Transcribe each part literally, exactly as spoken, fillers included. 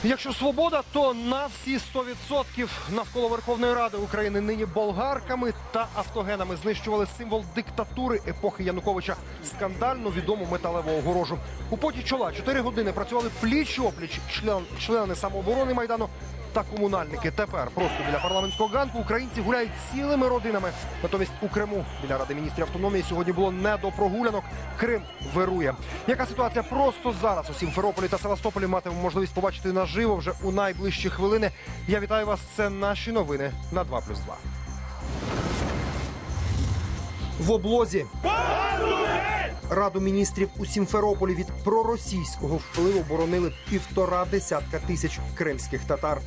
Якщо свобода, то на всі сто відсотків навколо Верховної Ради України нині болгарками та автогенами знищували символ диктатури епохи Януковича – скандально відому металеву огорожу. У поті чола чотири години працювали пліч-опліч член, члени самооборони Майдану та комунальники. Тепер просто біля парламентського ганку українці гуляють цілими родинами. Натомість у Криму біля Ради міністрів автономії сьогодні було не до прогулянок. Крим вирує. Яка ситуація просто зараз у Сімферополі та Севастополі матимемо можливість побачити наживо вже у найближчі хвилини. Я вітаю вас. Це наші новини на два плюс два. В облозі. Раду міністрів у Сімферополі від проросійського впливу боронили півтора десятка тисяч кримських татар.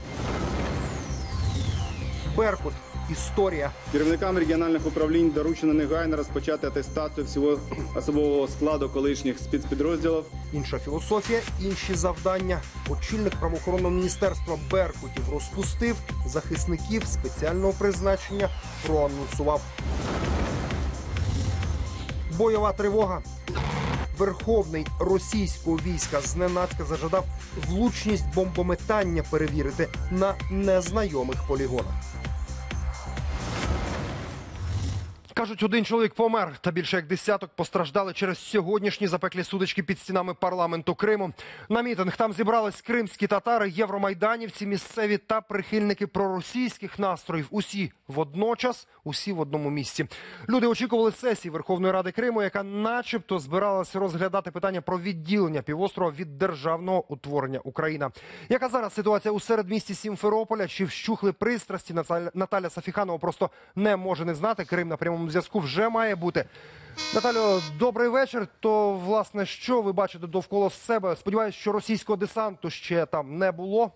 Беркут. Історія. Керівникам регіональних управлінь доручено негайно розпочати атестацію всього особового складу колишніх спецпідрозділів. Інша філософія, інші завдання. Очільник правоохоронного міністерства Беркутів розпустив, захисників спеціального призначення проанонсував. Бойова тривога. Верховний російського війська зненацька зажадав влучність бомбометання перевірити на незнайомих полігонах. Кажуть, один чоловік помер, та більше як десяток постраждали через сьогоднішні запеклі сутички під стінами парламенту Криму. На мітинг там зібрались кримські татари, євромайданівці, місцеві та прихильники проросійських настроїв. Усі водночас, усі в одному місці. Люди очікували сесії Верховної Ради Криму, яка начебто збиралася розглядати питання про відділення півострова від державного утворення Україна. Яка зараз ситуація у середмісті Сімферополя? Чи вщухли пристрасті? Наталя Сафіханова просто не може не знати. Крим на прямому зв'язку вже має бути. Наталю, добрий вечір. То, власне, що ви бачите довкола себе? Сподіваюсь, що російського десанту ще там не було.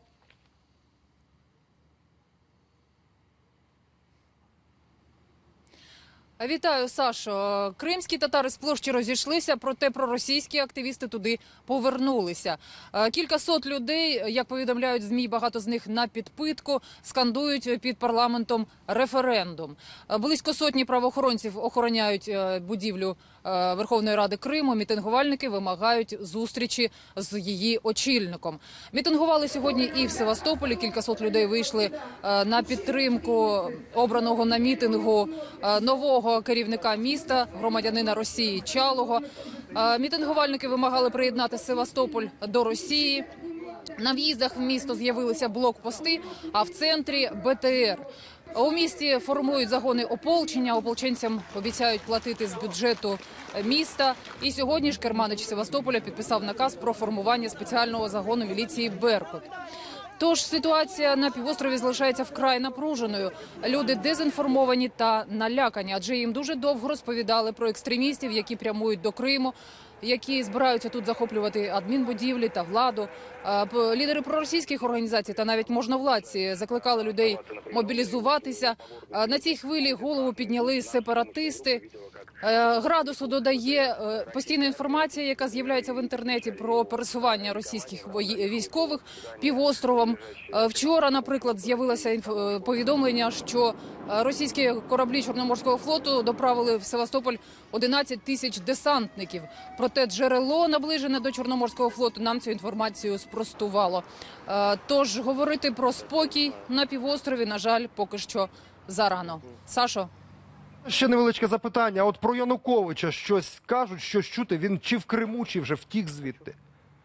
Вітаю, Сашо. Кримські татари з площі розійшлися, проте проросійські активісти туди повернулися. Кількасот людей, як повідомляють ЗМІ, багато з них на підпитку, скандують під парламентом референдум. Близько сотні правоохоронців охороняють будівлю Верховної Ради Криму. Мітингувальники вимагають зустрічі з її очільником. Мітингували сьогодні і в Севастополі. Кількасот людей вийшли на підтримку обраного на мітингу нового керівника міста, громадянина Росії Чалого. Мітингувальники вимагали приєднати Севастополь до Росії. На в'їздах в місто з'явилися блокпости, а в центрі – Б Т Р. У місті формують загони ополчення, ополченцям обіцяють платити з бюджету міста. І сьогодні ж керманич Севастополя підписав наказ про формування спеціального загону міліції «Беркут». Тож ситуація на півострові залишається вкрай напруженою. Люди дезінформовані та налякані, адже їм дуже довго розповідали про екстремістів, які прямують до Криму, які збираються тут захоплювати адмінбудівлі та владу. Лідери проросійських організацій та навіть можновладці закликали людей мобілізуватися. На цій хвилі голову підняли сепаратисти. Градусу додає постійна інформація, яка з'являється в інтернеті про пересування російських військових півостровом. Вчора, наприклад, з'явилося повідомлення, що російські кораблі Чорноморського флоту доправили в Севастополь одинадцять тисяч десантників. Проте джерело, наближене до Чорноморського флоту, нам цю інформацію спростувало. Тож говорити про спокій на півострові, на жаль, поки що зарано. Сашо? Ще невеличке запитання. От про Януковича щось кажуть, щось чути. Він чи в Криму, чи вже втік звідти?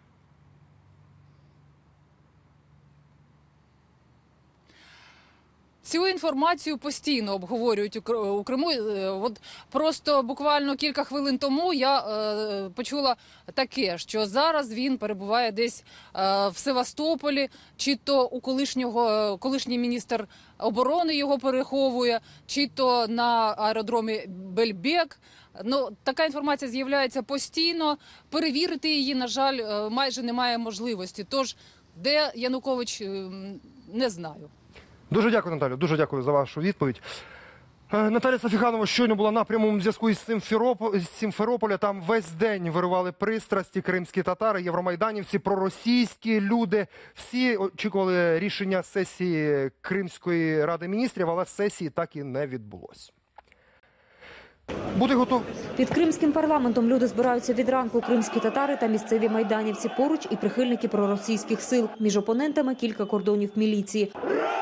Цю інформацію постійно обговорюють у Криму. От просто буквально кілька хвилин тому я е, почула таке, що зараз він перебуває десь е, в Севастополі, чи то у колишнього, колишній міністр оборони його переховує, чи то на аеродромі Бельбек. Ну, така інформація з'являється постійно. Перевірити її, на жаль, майже немає можливості. Тож, де Янукович, не знаю. Дуже дякую, Наталю. Дуже дякую за вашу відповідь. Наталя Сафіханова щойно була на прямому зв'язку із Сімферополя. Там весь день виривали пристрасті кримські татари, євромайданівці, проросійські люди. Всі очікували рішення сесії Кримської ради міністрів, але сесії так і не відбулось. Бути готовим. Під кримським парламентом люди збираються від ранку. Кримські татари та місцеві майданівці. Поруч і прихильники проросійських сил. Між опонентами кілька кордонів міліції.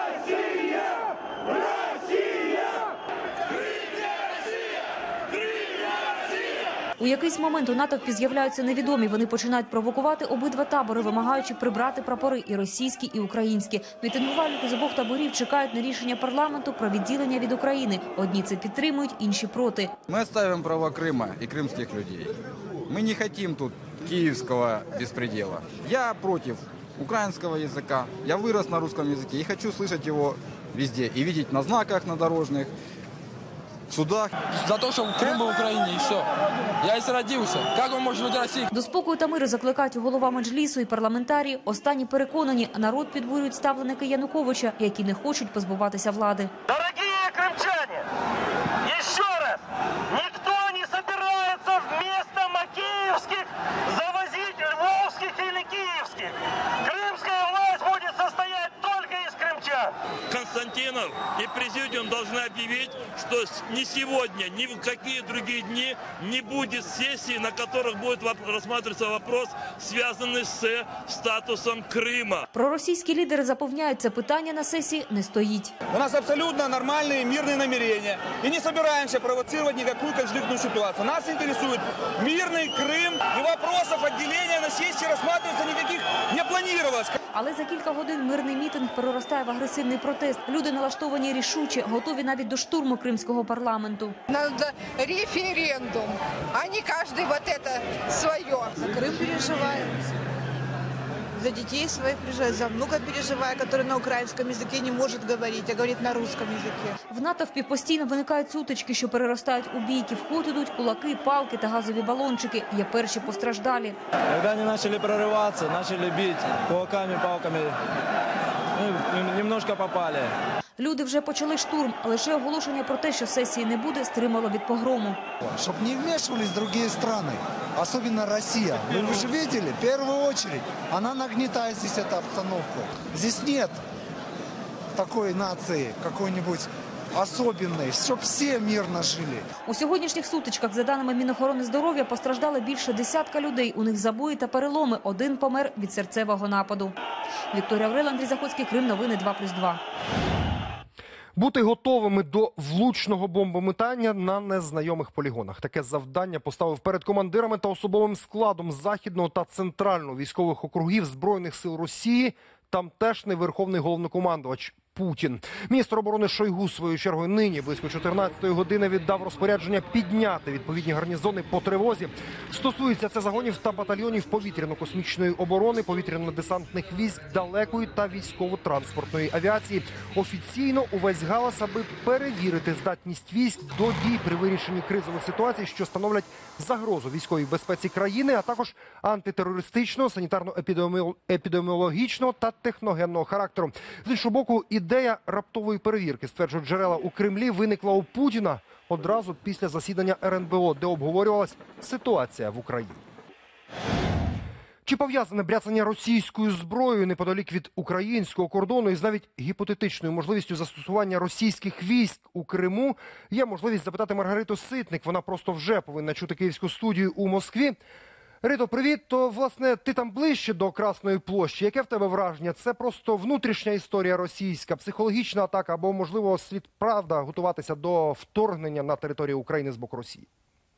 У якийсь момент у натовпі з'являються невідомі. Вони починають провокувати обидва табори, вимагаючи прибрати прапори і російські, і українські. Мітингувальники з обох таборів чекають на рішення парламенту про відділення від України. Одні це підтримують, інші проти. Мы отстаиваем права Крыма и крымских людей. Мы не хотим тут киевского беспредела. Я против украинского языка. Я вырос на русском языке и хочу слышать его везде. И видеть на знаках, на дорожных, в судах. За то, что Крым в Украине, и все. Я здесь родился. Как он может быть Россией? До спокою та миру закликають голова Меджлісу і парламентарії. Останні переконані, народ підбурюють ставленики Януковича, які не хочуть позбуватися влади. Дорогие крымчане, еще раз, никто не собирается вместо макеевских завозить львовских или киевских. Крымская власть будет состоять только из крымчан. Константинов и президиум должны объявить, что ни сегодня, ни в какие другие дни не будет сессии, на которых будет рассматриваться вопрос, связанный с статусом Крыма. Проросійські лідери запевняють, це питання на сесії не стоїть. У нас абсолютно нормальные мирные намерения. И не собираемся провоцировать никакую конфликтную ситуацию. Нас интересует мирный Крым. И вопросов отделения на сессии рассматриваться никаких не планировалось. Але за кілька годин мирний мітинг переростає в агресивний протест. Люди налаштовані рішуче, готові навіть до штурму кримського парламенту. Надо референдум, а не каждый вот это свое. За Крым переживаем, за детей своих переживаем, за внука переживаю, который на украинском языке не может говорить, а говорит на русском языке. В натовпі постійно виникають сутички, що переростають у бійки. В ход ідуть кулаки, палки та газові балончики. Є перші постраждалі. Когда они начали прорываться, начали бить кулаками, палками, ну, немножко попали. Люди вже почали штурм, а лише оголошення про те, що сесії не буде, стримало від погрому. Щоб не вмешивались другие страны, особенно Россия. Вы же видели, в первую очередь, она нагнетает здесь эту обстановку. Здесь нет такой нации какой-нибудь особенной, щоб всі мирно жили. У сьогоднішніх сутичках, за даними Мінохорони здоров'я, постраждали більше десятка людей. У них забої та переломи. Один помер від серцевого нападу. Вікторія Аврел, Андрій Заходський, Крим, новини два плюс два. Бути готовими до влучного бомбометання на незнайомих полігонах. Таке завдання поставив перед командирами та особовим складом Західного та Центрального військових округів Збройних сил Росії тамтешній верховний головнокомандувач Путін. Міністр оборони Шойгу, своєю чергою, нині близько чотирнадцятої години віддав розпорядження підняти відповідні гарнізони по тривозі. Стосується це загонів та батальйонів повітряно-космічної оборони, повітряно-десантних військ, далекої та військово-транспортної авіації. Офіційно увесь галас, аби перевірити здатність військ до дій при вирішенні кризових ситуацій, що становлять загрозу військовій безпеці країни, а також антитерористичного, санітарно-епідеміологічного та техногенного характеру. З іншого боку, ідея раптової перевірки, стверджують джерела у Кремлі, виникла у Путіна одразу після засідання ер ен бе о, де обговорювалась ситуація в Україні. Чи пов'язане бряцання російською зброєю неподалік від українського кордону із навіть гіпотетичною можливістю застосування російських військ у Криму, є можливість запитати Маргариту Ситник. Вона просто вже повинна чути київську студію у Москві. Рито, привіт. То, власне, ти там ближче до Красної площі. Яке в тебе враження? Це просто внутрішня історія російська, психологічна атака або, можливо, слід правда готуватися до вторгнення на територію України з боку Росії?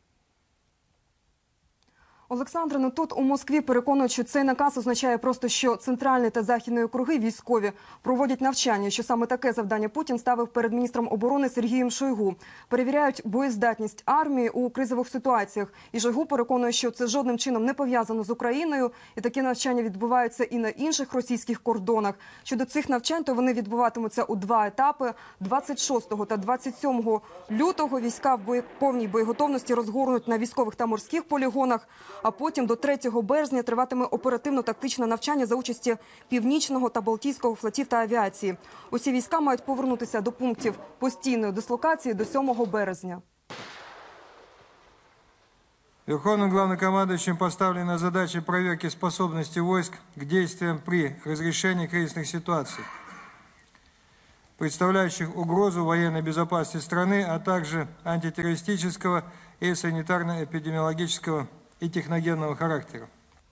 Олександр, ну тут у Москві переконують, що цей наказ означає просто, що центральні та західні округи військові проводять навчання, що саме таке завдання Путін ставив перед міністром оборони Сергієм Шойгу. Перевіряють боєздатність армії у кризових ситуаціях. І Шойгу переконує, що це жодним чином не пов'язано з Україною, і такі навчання відбуваються і на інших російських кордонах. Щодо цих навчань, то вони відбуватимуться у два етапи. двадцять шостого та двадцять сьомого лютого війська в бої... повній боєготовності розгорнуть на військових та морських полігонах. А потім до третього березня триватиме оперативно-тактичне навчання за участі Північного та Балтійського флотів та авіації. Усі війська мають повернутися до пунктів постійної дислокації до сьомого березня. Верховным главнокомандующим поставлена задача проверки способности войск к действиям при разрешении кризисных ситуаций. представляющих угрозу военной безопасности страны, а также антитеррористического и санитарно-эпидемиологического и техногенного характера.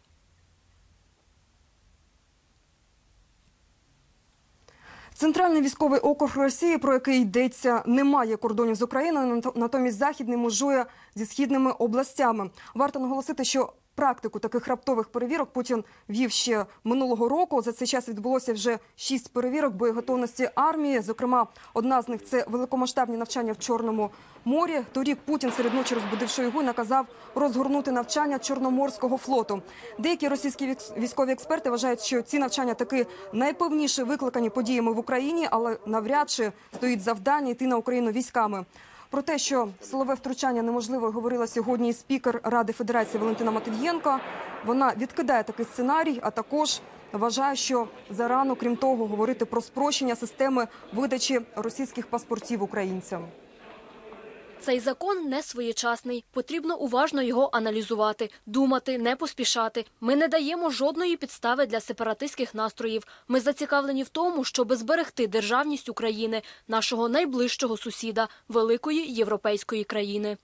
Центральний військовий округ Росії, про який йдеться, не має кордонів з Україною, натомість Західний межує зі східними областями. Варто наголосити, що практику таких раптових перевірок Путін вів ще минулого року. За цей час відбулося вже шість перевірок боєготовності армії. Зокрема, одна з них – це великомасштабні навчання в Чорному морі. Торік Путін серед ночі розбудив Шойгу і наказав розгорнути навчання Чорноморського флоту. Деякі російські військові експерти вважають, що ці навчання таки найпевніше викликані подіями в Україні, але навряд чи стоїть завдання йти на Україну військами. Про те, що силове втручання неможливо, говорила сьогодні і спікер Ради Федерації Валентина Матвієнко. Вона відкидає такий сценарій, а також вважає, що зарано, крім того, говорити про спрощення системи видачі російських паспортів українцям. Цей закон не своєчасний. Потрібно уважно його аналізувати, думати, не поспішати. Ми не даємо жодної підстави для сепаратистських настроїв. Ми зацікавлені в тому, щоб зберегти державність України, нашого найближчого сусіда, великої європейської країни.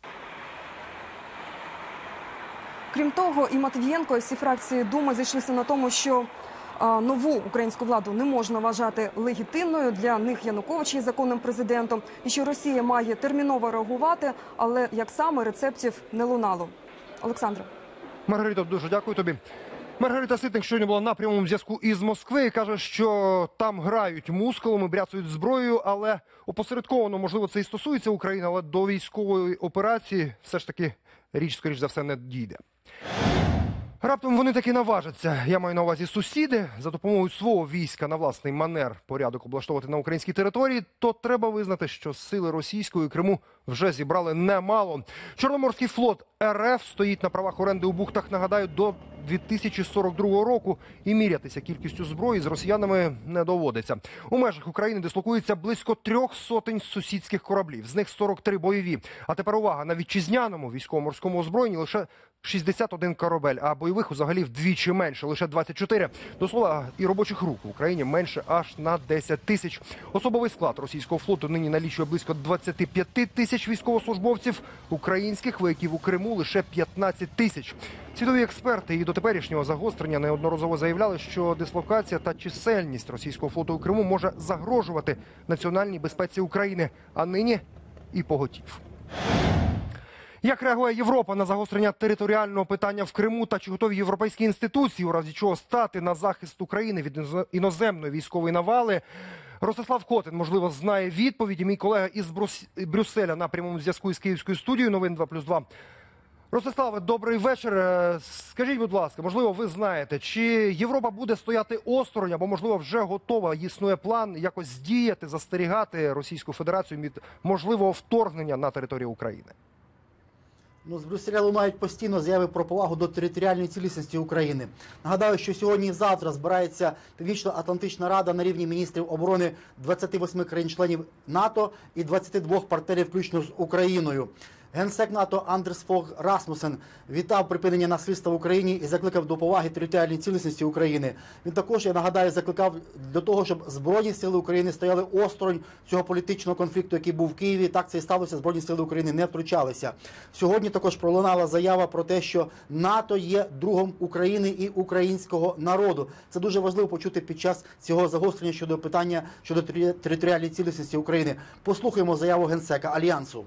Крім того, і Матвієнко, і всі фракції Думи зійшлися на тому, що нову українську владу не можна вважати легітимною. Для них Янукович є законним президентом. І що Росія має терміново реагувати, але як саме рецептів не лунало. Олександре. Маргарита, дуже дякую тобі. Маргарита Ситник щойно була на прямому зв'язку із Москви і каже, що там грають мускулами, бряцають зброєю, але опосередковано, можливо, це і стосується України, але до військової операції все ж таки річ, скоріш за все, не дійде. Раптом вони таки наважаться, я маю на увазі сусіди, за допомогою свого війська на власний манер порядок облаштовувати на українській території, то треба визнати, що сили російської Криму вже зібрали немало. Чорноморський флот РФ стоїть на правах оренди у бухтах, нагадаю, до дві тисячі сорок другого року, і мірятися кількістю зброї з росіянами не доводиться. У межах України дислокується близько трьох сотень сусідських кораблів, з них сорок три бойові. А тепер увага, на вітчизняному військово-морському озброєнні лише шістдесят один корабель, а бойових взагалі вдвічі менше, лише двадцять чотири. До слова, і робочих рук в Україні менше аж на десять тисяч. Особовий склад російського флоту нині налічує близько двадцять п'ять тисяч військовослужбовців, українських вояків у Криму лише п'ятнадцять тисяч. Світові експерти і до теперішнього загострення неодноразово заявляли, що дислокація та чисельність російського флоту у Криму може загрожувати національній безпеці України, а нині і поготів. Як реагує Європа на загострення територіального питання в Криму та чи готові європейські інституції, у разі чого стати на захист України від іноземної військової навали? Ростислав Котин, можливо, знає відповіді. Мій колега із Брюсселя на прямому зв'язку із Київською студією новин два плюс два. Ростиславе, добрий вечір. Скажіть, будь ласка, можливо, ви знаєте, чи Європа буде стояти осторонь, або, можливо, вже готова, існує план якось здіяти, застерігати Російську Федерацію від можливого вторгнення на територію України? Ну, з Брюсселя лунають постійно заяви про повагу до територіальної цілісності України. Нагадаю, що сьогодні і завтра збирається Північно-Атлантична рада на рівні міністрів оборони двадцяти восьми країн-членів НАТО і двадцяти двох партнерів, включно з Україною. Генсек НАТО Андерс Фог Расмусен вітав припинення насильства в Україні і закликав до поваги територіальній цілісності України. Він також, я нагадаю, закликав до того, щоб Збройні сили України стояли осторонь цього політичного конфлікту, який був в Києві. Так це і сталося, Збройні сили України не втручалися. Сьогодні також пролунала заява про те, що НАТО є другом України і українського народу. Це дуже важливо почути під час цього загострення щодо питання щодо територіальної цілісності України. Послухаємо заяву Генсека Альянсу.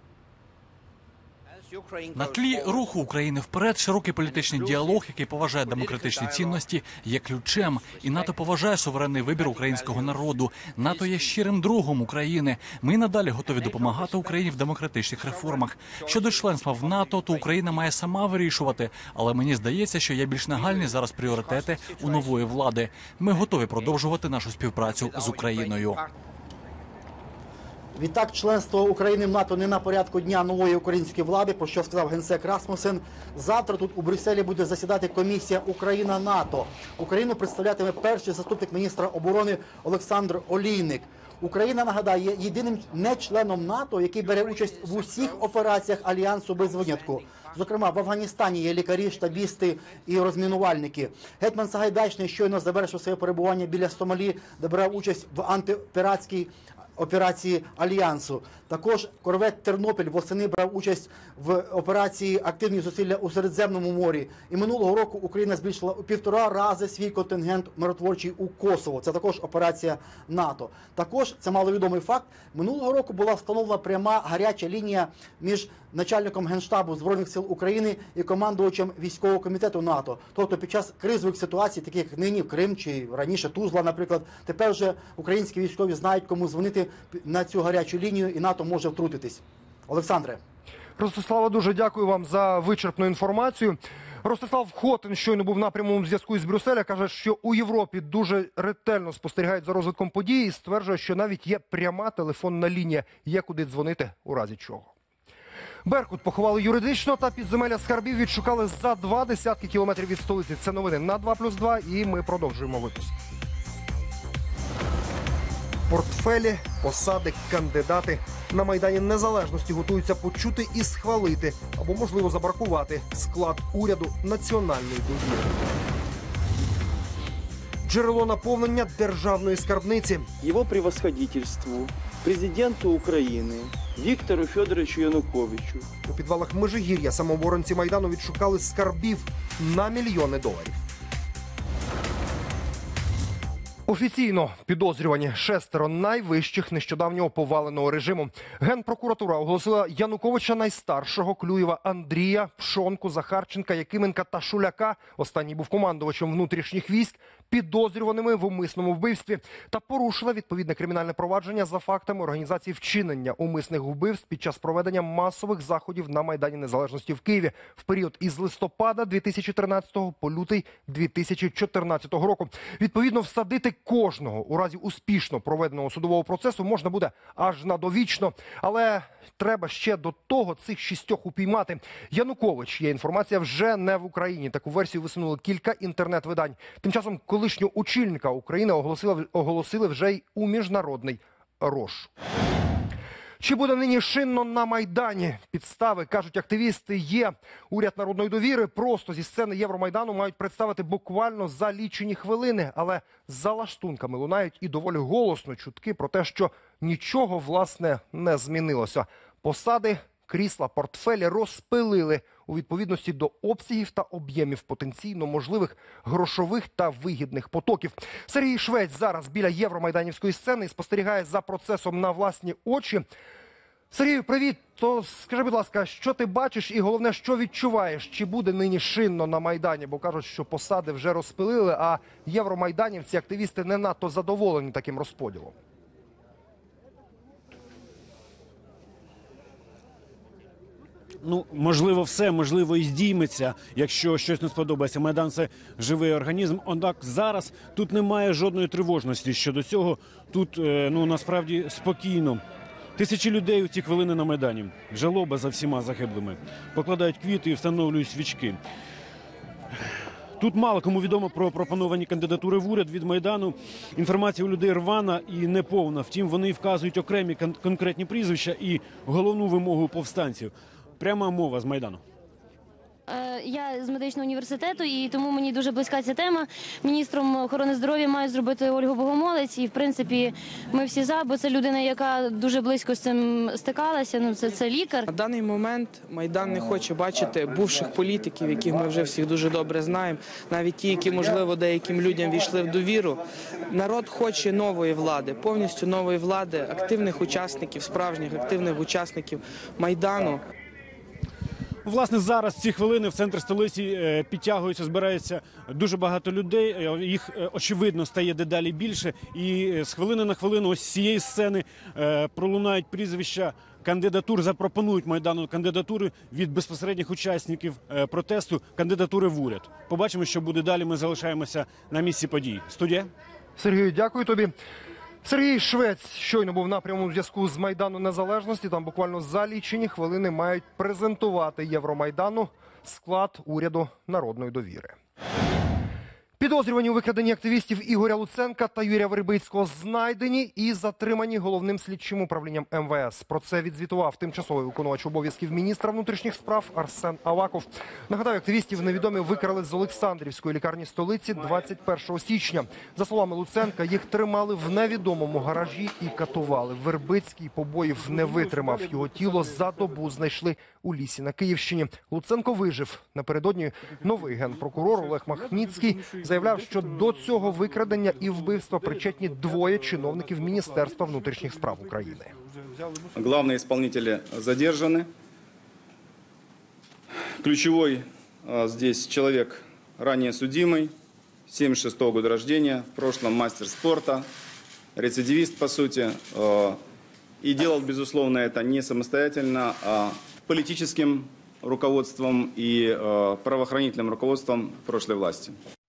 На тлі руху України вперед широкий політичний діалог, який поважає демократичні цінності, є ключем. І НАТО поважає суверенний вибір українського народу. НАТО є щирим другом України. Ми надалі готові допомагати Україні в демократичних реформах. Щодо членства в НАТО, то Україна має сама вирішувати. Але мені здається, що є більш нагальні зараз пріоритети у нової влади. Ми готові продовжувати нашу співпрацю з Україною. Відтак, членство України в НАТО не на порядку дня нової української влади, про що сказав Генсек Расмусен. Завтра тут у Брюсселі буде засідати комісія Україна-НАТО. Україну представлятиме перший заступник міністра оборони Олександр Олійник. Україна, нагадаю, є єдиним не-членом НАТО, який бере участь в усіх операціях Альянсу без винятку. Зокрема, в Афганістані є лікарі, штабісти і розмінувальники. Гетьман Сагайдачний щойно завершив своє перебування біля Сомалі, де брав участь в антипіратській операції Альянсу. Також корвет «Тернопіль» восени брав участь в операції «Активні зусилля у Середземному морі». І минулого року Україна збільшила у півтора рази свій контингент миротворчий у Косово. Це також операція НАТО. Також, це маловідомий факт, минулого року була встановлена пряма гаряча лінія між начальником Генштабу Збройних сил України і командувачем військового комітету НАТО. Тобто під час кризових ситуацій, таких як нині Крим чи раніше Тузла, наприклад, тепер вже українські військові знають, кому дзвонити на цю гарячу лінію, і НАТО може втрутитись. Олександре. Ростислава, дуже дякую вам за вичерпну інформацію. Ростислав Хотин щойно був на прямому зв'язку із Брюсселя, каже, що у Європі дуже ретельно спостерігають за розвитком подій і стверджує, що навіть є пряма телефонна лінія, є куди дзвонити у разі чого. Беркут поховали юридично та підземелля скарбів відшукали за два десятки кілометрів від столиці. Це новини на два плюс два і ми продовжуємо випуск. Портфелі, посади, кандидати. На Майдані Незалежності готуються почути і схвалити, або, можливо, забракувати склад уряду національної довіри. Джерело наповнення державної скарбниці. Його превосходительству, президенту України Віктору Федоровичу Януковичу. У підвалах Межигір'я самооборонці Майдану відшукали скарбів на мільйони доларів. Офіційно підозрювані шестеро найвищих нещодавнього поваленого режиму. Генпрокуратура оголосила Януковича найстаршого, Клюєва, Андрія, Пшонку, Захарченка, Якименка та Шуляка, останній був командувачем внутрішніх військ, підозрюваними в умисному вбивстві та порушила відповідне кримінальне провадження за фактами організації вчинення умисних вбивств під час проведення масових заходів на Майдані Незалежності в Києві в період із листопада дві тисячі тринадцятого по лютий дві тисячі чотирнадцятого року. Відповідно, всадити кожного у разі успішно проведеного судового процесу можна буде аж на довічно. Але треба ще до того цих шістьох упіймати. Янукович, є інформація, вже не в Україні. Таку версію висунули кілька інтернет-видань. Тим часом колишнього очільника України оголосили, оголосили вже й у міжнародний розшук. Чи буде нині шинно на Майдані? Підстави, кажуть активісти, є. Уряд народної довіри просто зі сцени Євромайдану мають представити буквально за лічені хвилини. Але за лаштунками лунають і доволі голосно чутки про те, що нічого, власне, не змінилося. Посади, крісла, портфелі розпилили у відповідності до обсягів та об'ємів потенційно можливих грошових та вигідних потоків. Сергій Швець зараз біля євромайданівської сцени і спостерігає за процесом на власні очі. Сергію, привіт! То скажи, будь ласка, що ти бачиш і головне, що відчуваєш? Чи буде нині шинно на Майдані? Бо кажуть, що посади вже розпилили, а євромайданівці, активісти не надто задоволені таким розподілом. Ну, можливо, все, можливо, і здійметься, якщо щось не сподобається. Майдан – це живий організм. Однак зараз тут немає жодної тривожності щодо цього. Тут, ну, насправді, спокійно. Тисячі людей у ці хвилини на Майдані. Жалоба за всіма загиблими. Покладають квіти і встановлюють свічки. Тут мало кому відомо про пропоновані кандидатури в уряд від Майдану. Інформація у людей рвана і неповна. Втім, вони вказують окремі кон- конкретні прізвища і головну вимогу повстанців. Пряма мова з Майдану. Я з медичного університету, і тому мені дуже близька ця тема. Міністром охорони здоров'я має зробити Ольгу Богомолець, і в принципі ми всі за, бо це людина, яка дуже близько з цим стикалася. Ну це, це лікар. На даний момент Майдан не хоче бачити бувших політиків, яких ми вже всіх дуже добре знаємо, навіть ті, які можливо деяким людям війшли в довіру. Народ хоче нової влади, повністю нової влади, активних учасників, справжніх активних учасників Майдану. Власне, зараз в ці хвилини в центр столиці підтягуються, збирається дуже багато людей. Їх, очевидно, стає дедалі більше. І з хвилини на хвилину ось з цієї сцени пролунають прізвища кандидатур, запропонують Майдану кандидатури від безпосередніх учасників протесту, кандидатури в уряд. Побачимо, що буде далі. Ми залишаємося на місці подій. Студія. Сергію, дякую тобі. Сергій Швець щойно був на прямому зв'язку з Майдану Незалежності. Там буквально за лічені хвилини мають презентувати Євромайдану склад уряду народної довіри. Підозрювані у викраденні активістів Ігоря Луценка та Юрія Вербицького знайдені і затримані головним слідчим управлінням ем ве ес. Про це відзвітував тимчасовий виконувач обов'язків міністра внутрішніх справ Арсен Аваков. Нагадаю, активістів невідомі викрали з Олександрівської лікарні столиці двадцять першого січня. За словами Луценка, їх тримали в невідомому гаражі і катували. Вербицький побоїв не витримав. Його тіло за добу знайшли у лісі на Київщині. Луценко вижив. Напередодні новий генпрокурор Олег Махніцький заявляв, що до цього викрадення і вбивства причетні двоє чиновників Міністерства внутрішніх справ України. Главные исполнители задержаны. Ключевой а, здесь человек, ранее судимый, семьдесят шестого года рождения, в прошлом мастер спорта, рецидивист по сути. А, и делал, безусловно, это не самостоятельно, а политическим руководством и а, правоохранительным руководством прошлой власти.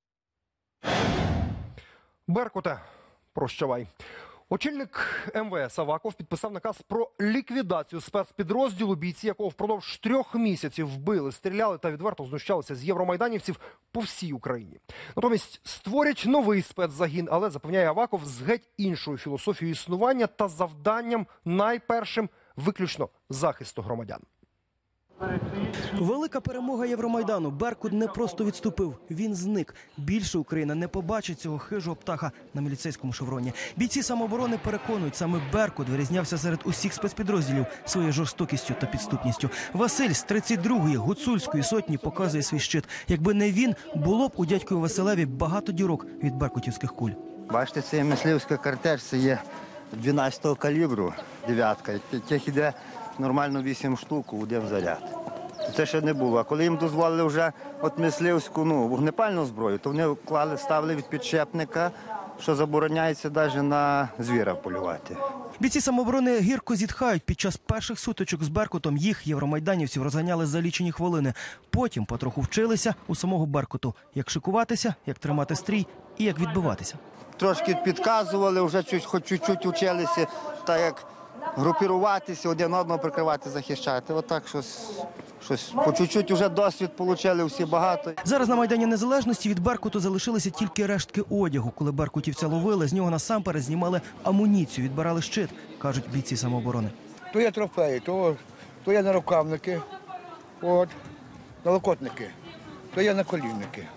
Беркуте, прощавай. Очільник ем ве ес Аваков підписав наказ про ліквідацію спецпідрозділу, бійці якого впродовж трьох місяців вбили, стріляли та відверто знущалися з євромайданівців по всій Україні. Натомість створять новий спецзагін, але, запевняє Аваков, з геть іншою філософією існування та завданням найпершим виключно захисту громадян. Велика перемога Євромайдану. Беркут не просто відступив, він зник. Більше Україна не побачить цього хижого птаха на міліцейському шевроні. Бійці самооборони переконують, саме Беркут вирізнявся серед усіх спецпідрозділів своєю жорстокістю та підступністю. Василь з тридцять другої гуцульської сотні показує свій щит. Якби не він, було б у дядькові Василеві багато дірок від беркутівських куль. Бачите, це мисливська картеж, це є дванадцятого калібру, дев'ятка. Тих іде нормально вісім штук у один заряд. Це ще не було. А коли їм дозволили вже от мисливську, ну, вогнепальну зброю, то вони вклали, ставили від підшипника, що забороняється навіть на звіра полювати. Бійці самооборони гірко зітхають. Під час перших сутичок з Беркутом їх, євромайданівців, розганяли за лічені хвилини. Потім потроху вчилися у самого Беркуту. Як шикуватися, як тримати стрій і як відбиватися. Трошки підказували, вже хоч чуть-чуть вчилися, так як групіруватися, один одного прикривати, захищати. Отак щось, щось по чуть-чуть вже досвід отримали всі багато. Зараз на Майдані Незалежності від Беркуту залишилися тільки рештки одягу. Коли беркутівця ловили, з нього насамперед знімали амуніцію, відбирали щит, кажуть бійці самооборони. То є трофеї, то, то є нарукавники, от, налокотники, то є наколінники.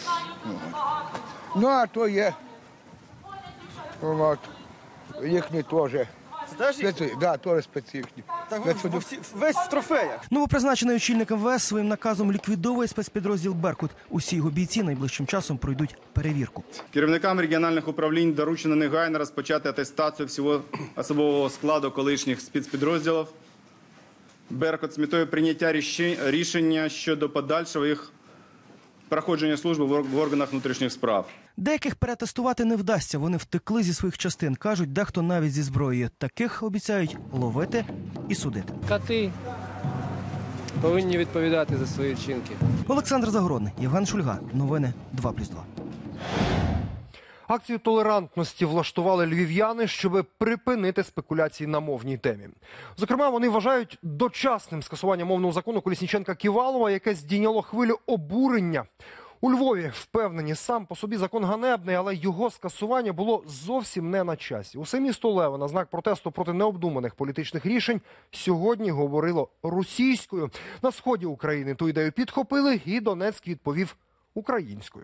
Ну, а то є, от, їхні теж. Так, да, теж специфічні. Весь в трофеях. Новопризначений очільник ем ве ес своїм наказом ліквідовує спецпідрозділ «Беркут». Усі його бійці найближчим часом пройдуть перевірку. Керівникам регіональних управлінь доручено негайно розпочати атестацію всього особового складу колишніх спецпідрозділів «Беркут» з метою прийняття рішення щодо подальшого їх проходження служби в органах внутрішніх справ. Деяких перетестувати не вдасться. Вони втекли зі своїх частин. Кажуть, дехто навіть зі зброєю. Таких обіцяють ловити і судити. Кати повинні відповідати за свої вчинки. Олександр Загородний, Євген Шульга. Новини два плюс два. Акцію толерантності влаштували львів'яни, щоб припинити спекуляції на мовній темі. Зокрема, вони вважають дочасним скасування мовного закону Колесніченка-Ківалова, яке здійняло хвилю обурення. У Львові впевнені, сам по собі закон ганебний, але його скасування було зовсім не на часі. Усе місто Лева на знак протесту проти необдуманих політичних рішень сьогодні говорило російською. На сході України ту ідею підхопили, і Донецьк відповів українською.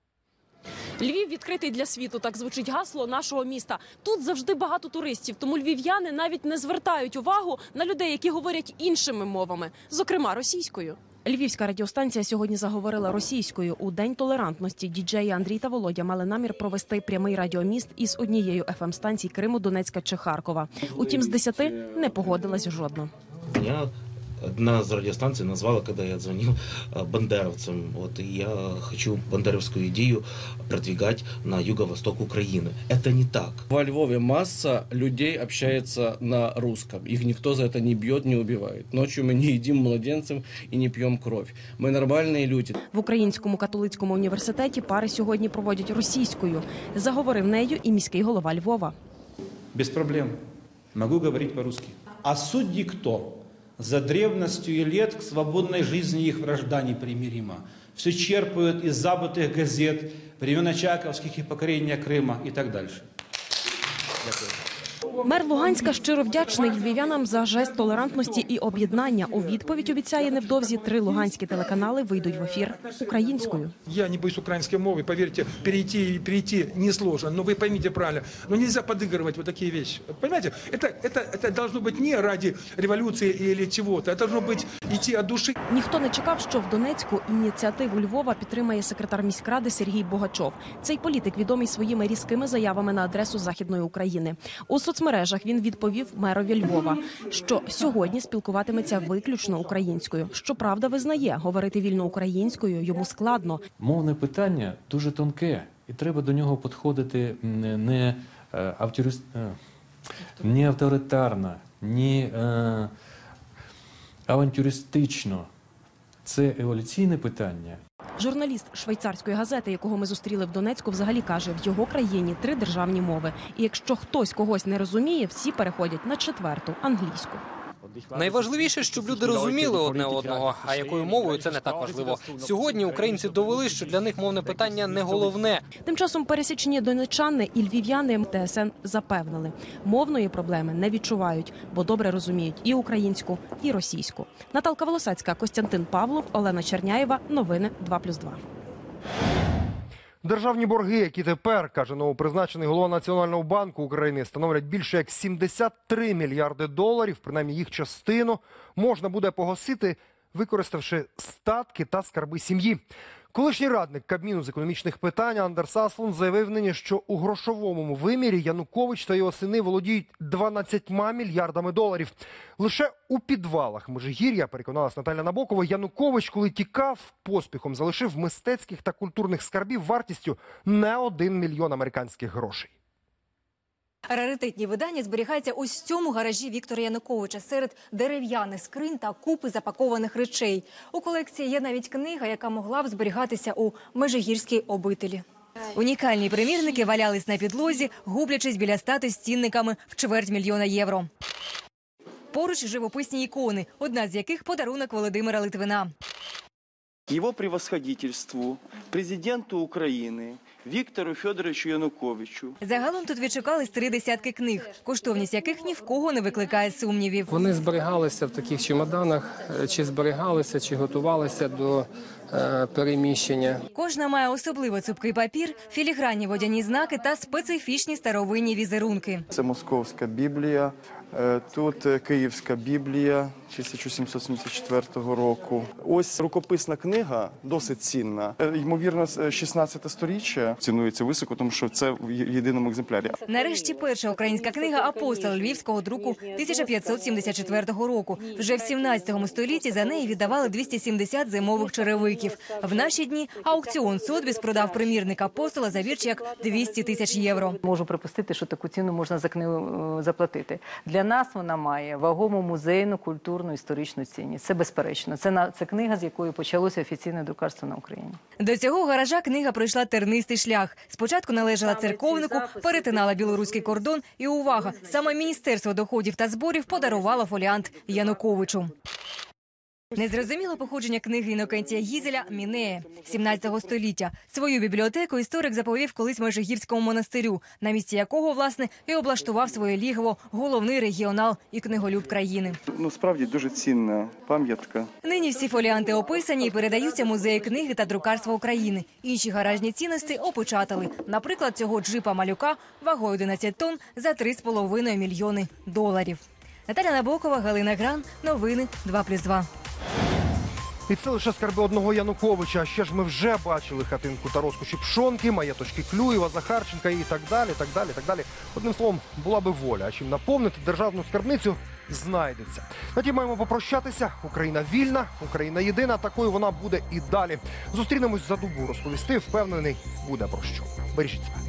Львів відкритий для світу, так звучить гасло нашого міста. Тут завжди багато туристів, тому львів'яни навіть не звертають увагу на людей, які говорять іншими мовами, зокрема російською. Львівська радіостанція сьогодні заговорила російською. У День толерантності діджеї Андрій та Володя мали намір провести прямий радіоміст із однією еф ем-станцій Криму, Донецька чи Харкова. Утім, з десяти не погодилась жодна. Я одна из радиостанций назвала, когда я звонил, бандеровцам. Вот, и я хочу бандеровскую идею продвигать на юго-восток Украины. Это не так. Во Львове масса людей общается на русском. Их никто за это не бьет, не убивает. Ночью мы не едим младенцев и не пьем кровь. Мы нормальные люди. В Українському католицькому університеті пари сьогодні проводять російською. Заговорив нею і міський голова Львова. Без проблем. Могу говорить по-русски. А судьи кто? За древностью и лет к свободной жизни их вражда непримирима. все черпают из забытых газет времен Очаковских и покорения Крыма и так дальше. Дякую. Мер Луганська щиро вдячний львів'янам за жест толерантності і об'єднання. У відповідь обіцяє, невдовзі три луганські телеканали вийдуть в ефір українською. Я не боюсь украинской мовы, поверьте, перейти перейти несложно, но вы поймите правильно, но нельзя подыгрывать вот такие вещи. Понимаете, это, это, это должно быть не ради революции или чего-то, это должно быть идти от души. Ніхто не чекав, що в Донецьку ініціативу Львова підтримає секретар міськради Сергій Богачов. Цей політик відомий своїми різкими заявами на адресу Західної України. У соцмережах він відповів мерові Львова, що сьогодні спілкуватиметься виключно українською. Щоправда, визнає, говорити вільно українською йому складно. Мовне питання дуже тонке, і треба до нього підходити не, авторис... не авторитарно, не е... авантюристично. Це еволюційне питання. Журналіст швейцарської газети, якого ми зустріли в Донецьку, взагалі каже, в його країні три державні мови. І якщо хтось когось не розуміє, всі переходять на четверту – англійську. Найважливіше, щоб люди розуміли одне одного, а якою мовою – це не так важливо. Сьогодні українці довели, що для них мовне питання не головне. Тим часом пересічні донеччани і львів'яни ТСН запевнили, мовної проблеми не відчувають, бо добре розуміють і українську, і російську. Наталка Волосацька, Костянтин Павлов, Олена Черняєва. Новини два плюс два. Державні борги, які тепер, каже новопризначений голова Національного банку України, становлять більше як сімдесят три мільярди доларів. Принаймні їх частину можна буде погасити, використавши статки та скарби сім'ї. Колишній радник Кабміну з економічних питань Андерс Аслун заявив нині, що у грошовому вимірі Янукович та його сини володіють дванадцятьма мільярдами доларів. Лише у підвалах Межигір'я, переконалась Наталя Набокова, Янукович, коли тікав, поспіхом залишив мистецьких та культурних скарбів вартістю не один мільйон американських грошей. Раритетні видання зберігаються ось в цьому гаражі Віктора Януковича серед дерев'яних скринь та купи запакованих речей. У колекції є навіть книга, яка могла б зберігатися у Межигірській обителі. Унікальні примірники валялись на підлозі, гублячись біля статуй з цінниками в чверть мільйона євро. Поруч живописні ікони, одна з яких – подарунок Володимира Литвина. Его превосходительству, президенту України Віктору Федоровичу Януковичу. Загалом тут відшукались три десятки книг, коштовність яких ні в кого не викликає сумнівів. Вони зберігалися в таких чемоданах, чи зберігалися, чи готувалися до е, переміщення. Кожна має особливо цупкий папір, філігранні водяні знаки та специфічні старовинні візерунки. Це Московська Біблія, тут Київська Біблія тисяча сімсот сімдесят четвертого року. Ось рукописна книга, досить цінна. Ймовірно, шістнадцяте сторіччя цінується високо, тому що це в єдиному екземплярі. Нарешті перша українська книга «Апостол» львівського друку тисяча п'ятсот сімдесят четвертого року. Вже в сімнадцятому столітті за неї віддавали двісті сімдесят зимових черевиків. В наші дні аукціон Сотбіс продав примірник «Апостола» за більш як двісті тисяч євро. Можу припустити, що таку ціну можна за книгу заплатити. Для нас вона має вагому музейну, культурну, історичну цінність. Це безперечно. Це, на, це книга, з якої почалося офіційне друкарство на Україні. До цього гаража книга пройшла тернистий шлях. Спочатку належала церковнику, перетинала білоруський кордон і, увага, саме Міністерство доходів та зборів подарувало фоліант Януковичу. Незрозуміло походження книги Інокентія Гізеля «Мінея» сімнадцятого століття. Свою бібліотеку історик заповів колись Межигірському монастирю, на місці якого, власне, і облаштував своє лігово головний регіонал і книголюб країни. Ну, справді, дуже цінна пам'ятка. Нині всі фоліанти описані і передаються Музею книги та друкарства України. Інші гаражні цінності опечатали. Наприклад, цього джипа-малюка вагою одинадцять тонн за три з половиною мільйони доларів. Наталя Набокова, Галина Гран. Новини два плюс два. І це лише скарби одного Януковича. А ще ж ми вже бачили хатинку та розкоші Пшонки, маєточки Клюєва, Захарченка і так далі, так далі, так далі. Одним словом, була би воля. А чим наповнити державну скарбницю, знайдеться. На тім маємо попрощатися. Україна вільна, Україна єдина. Такою вона буде і далі. Зустрінемось за добу. Розповісти, впевнений, буде про що. Бережіть себе.